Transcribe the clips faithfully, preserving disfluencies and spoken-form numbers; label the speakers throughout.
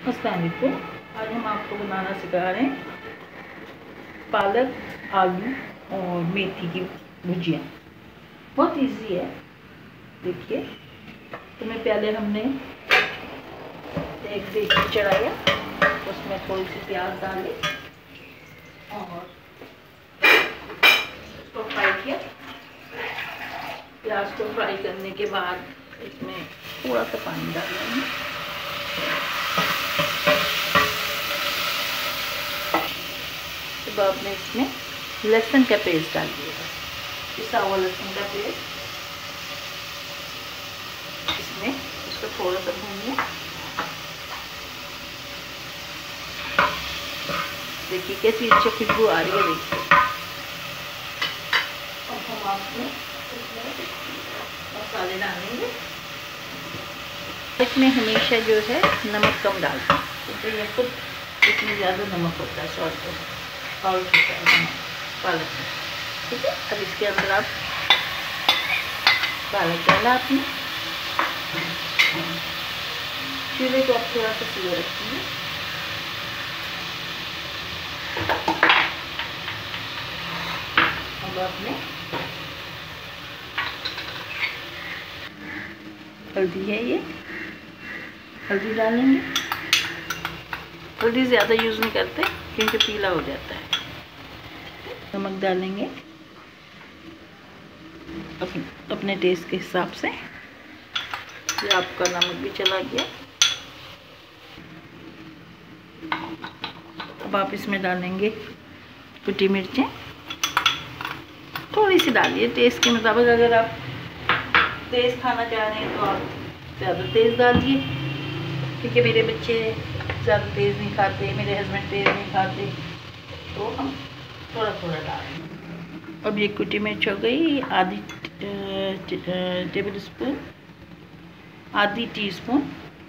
Speaker 1: अस्सलाम वालेकुम। आज हम आपको बनाना सिखा रहे हैं पालक, आलू और मेथी की भुजिया। बहुत इजी है। देखिए, तुम्हें पहले हमने एक देगची चढ़ाया, उसमें थोड़ी सी प्याज डाली और उसको फ्राई किया। प्याज को फ्राई करने के बाद इसमें थोड़ा सा पानी डालेंगे। अब आपने इसमें लहसुन का पेस्ट डाल दिया, पिसा हुआ लहसुन का पेस्ट इसमें, इसको थोड़ा सा भूनिए। देखिए कैसी अच्छी खुशबू आ रही है। देखिए, अब हम आपने इसमें मसाले डालेंगे। इसमें हमेशा जो है नमक कम डालते हैं, क्योंकि ये खुद इतनी ज़्यादा नमक होता है, सॉल्ट सॉल्ट होता है नमक पालक में। ठीक है, अब इसके अंदर आप पालक डाला आपने। चूल्हे को आप थोड़ा सा स्लो रखेंगे। अब आपने हल्दी है, ये हल्दी डालेंगे। हल्दी ज़्यादा यूज़ नहीं करते क्योंकि पीला हो जाता है। नमक डालेंगे अपने अपने टेस्ट के हिसाब से। ये आपका नमक भी चला गया। अब आप इसमें डालेंगे कुटी मिर्चें, थोड़ी सी डालिए टेस्ट के मुताबिक। अगर आप तेज़ खाना चाह रहे हैं तो आप ज़्यादा तेज़ डालिए, क्योंकि मेरे बच्चे ज़्यादा तेज़ नहीं खाते, मेरे हस्बैंड तेज़ नहीं खाते, तो हम थोड़ा थोड़ा डालेंगे। अब ये कुटी मिर्च हो गई, आधी टेबल स्पून, आधी टीस्पून।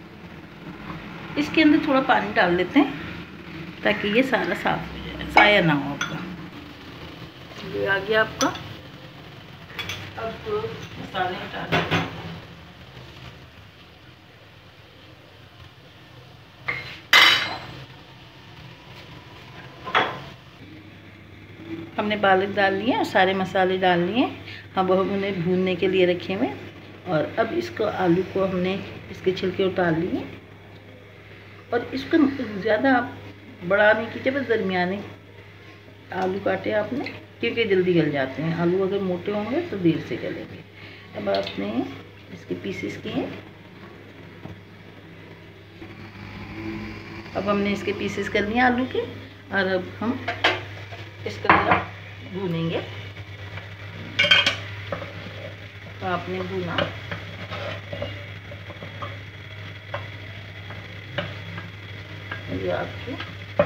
Speaker 1: इसके अंदर थोड़ा पानी डाल देते हैं ताकि ये सारा साफ हो जाए, साया ना हो आपका। ये आ गया आपका। अब तो मसाले डालें। हमने पालक डाल लिए और सारे मसाले डाल लिए। अब हम उन्हें भूनने के लिए रखे हुए। और अब इसको आलू को हमने इसके छिलके उतार लिए और इसको ज़्यादा आप बड़ा नहीं कीजिए, बस दरमियाने आलू काटे आपने, क्योंकि जल्दी गल जाते हैं। आलू अगर मोटे होंगे तो देर से गलेंगे। अब आपने इसके पीसेस किए। अब हमने इसके पीसेस कर लिए आलू के, और अब हम इसका ज़रा भूनेंगे। तो आपने भूना, ये आपके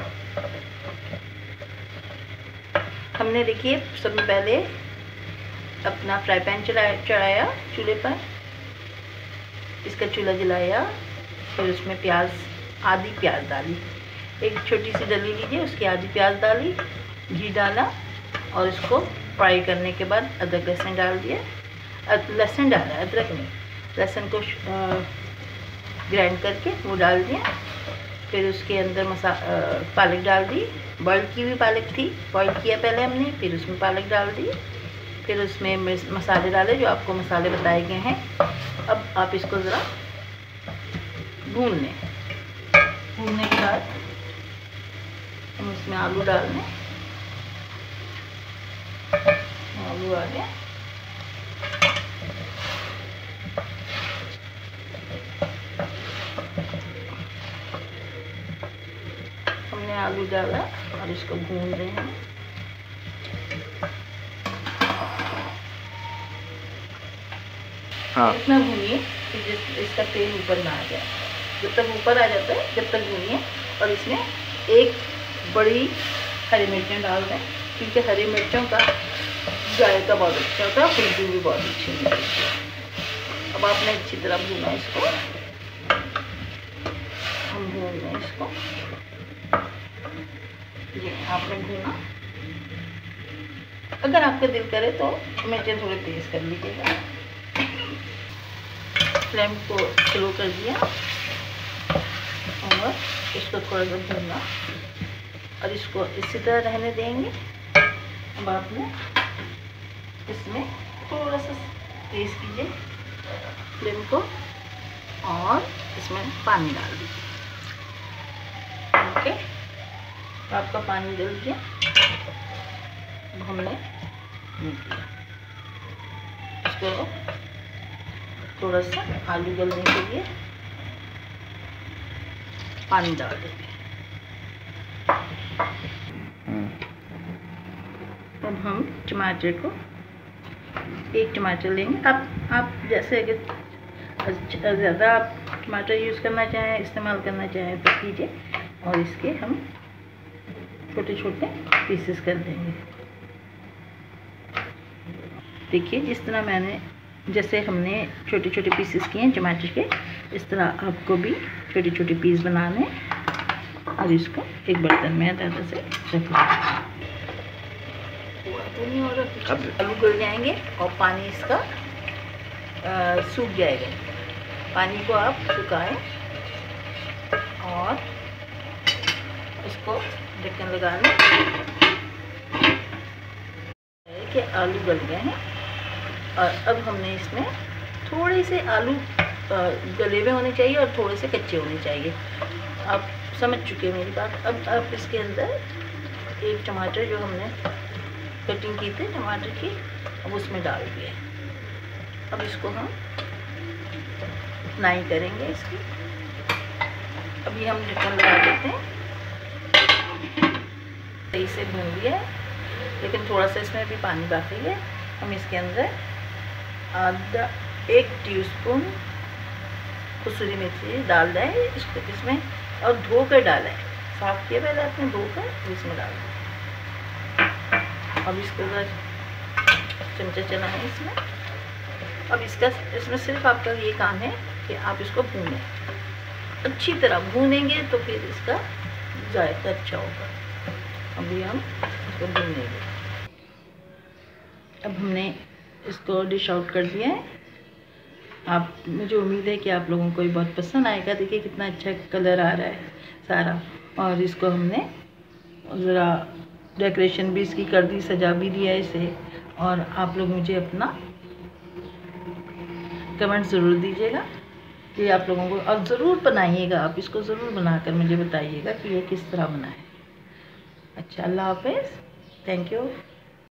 Speaker 1: हमने देखिए सबसे पहले अपना फ्राई पैन चढ़ाया चढ़ाया चूल्हे पर। इसका चूल्हा जलाया, फिर उसमें प्याज, आधी प्याज डाली। एक छोटी सी डली लीजिए, उसकी आधी प्याज डाली, घी डाला और इसको फ्राई करने के बाद अदरक लहसुन डाल दिया। लहसुन डाला, अदरक नहीं, लहसुन को ग्राइंड करके वो डाल दिया। फिर उसके अंदर मसा पालक डाल दी। बॉयल की हुई पालक थी, बॉयल किया पहले हमने, फिर उसमें पालक डाल दी। फिर उसमें मसाले डाले जो आपको मसाले बताए गए हैं। अब आप इसको ज़रा भून लें। भूनने के बाद हम इसमें आलू डाल दें। आलू आ गया। हमने आलू डाला और इसको भून रहे हैं। हाँ, इतना भूनिए कि जिस इसका तेल ऊपर ना आ जाए। जब तक ऊपर आ जाता है जब तक भूनिए। और इसमें एक बड़ी हरी मिर्चें डाल दें, क्योंकि हरी मिर्चों का जायका बहुत अच्छा होता है, खुशबू भी बहुत अच्छी होती है। अब आपने अच्छी तरह भूना इसको। हम भून लें इसको। ये आपने भूना। अगर आपका दिल करे तो मिर्चें थोड़ी तेज़ कर लीजिएगा। फ्लेम को स्लो कर दिया और इसको थोड़ा सा भूनना और इसको इसी तरह रहने देंगे। अब आपने इसमें थोड़ा सा तेज कीजिए फ्लेम को और इसमें पानी डाल दीजिए। ओके, तो आपका पानी जल गया। अब हमने इसको थोड़ा सा आलू गलने के लिए पानी डाल देंगे। अब हम टमाटर को एक टमाटर लेंगे। आप आप जैसे अगर ज़्यादा आप टमाटर यूज़ करना चाहें, इस्तेमाल करना चाहें तो कीजिए। और इसके हम छोटे छोटे पीसेस कर देंगे। देखिए जिस तरह मैंने जैसे हमने छोटे छोटे पीसेस किए हैं टमाटर के, इस तरह आपको भी छोटे छोटे पीस बनाने और इसको एक बर्तन में दादा से रख लें। अब आलू गल जाएंगे और पानी इसका सूख जाएगा। पानी को आप सुखाएं और इसको ढक्कन लगा लें कि आलू गल गए हैं। और अब हमने इसमें थोड़े से आलू गले हुए होने चाहिए और थोड़े से कच्चे होने चाहिए। आप समझ चुके हैं मेरी बात। अब आप इसके अंदर एक टमाटर जो हमने कटिंग की थी टमाटर की, अब उसमें डाल दिए। अब इसको हम नाई करेंगे इसकी। अभी हम ढक्कन लगा देते हैं। सही से भून लिया है, लेकिन थोड़ा सा इसमें भी पानी बाकी है। हम इसके अंदर आधा एक टीस्पून कसूरी मेथी डाल दें इसको इसमें, और धो कर डालें। साफ किया पहले आपने, धो कर इसमें डाल दें। अब इसके बाद चमचा चला है इसमें। अब इसका इसमें सिर्फ आपका ये काम है कि आप इसको भूनें, अच्छी तरह भूनेंगे तो फिर इसका जायका अच्छा होगा। अभी हम इसको भूनेंगे। अब हमने इसको डिश आउट कर दिया है। आप मुझे उम्मीद है कि आप लोगों को ये बहुत पसंद आएगा। देखिए कितना अच्छा कलर आ रहा है सारा। और इसको हमने ज़रा डेकोरेशन भी इसकी कर दी, सजा भी दिया इसे। और आप लोग मुझे अपना कमेंट ज़रूर दीजिएगा कि आप लोगों को, और ज़रूर बनाइएगा। आप इसको ज़रूर बनाकर मुझे बताइएगा कि ये किस तरह बना है। अच्छा, अल्लाह हाफ़िज़, थैंक यू।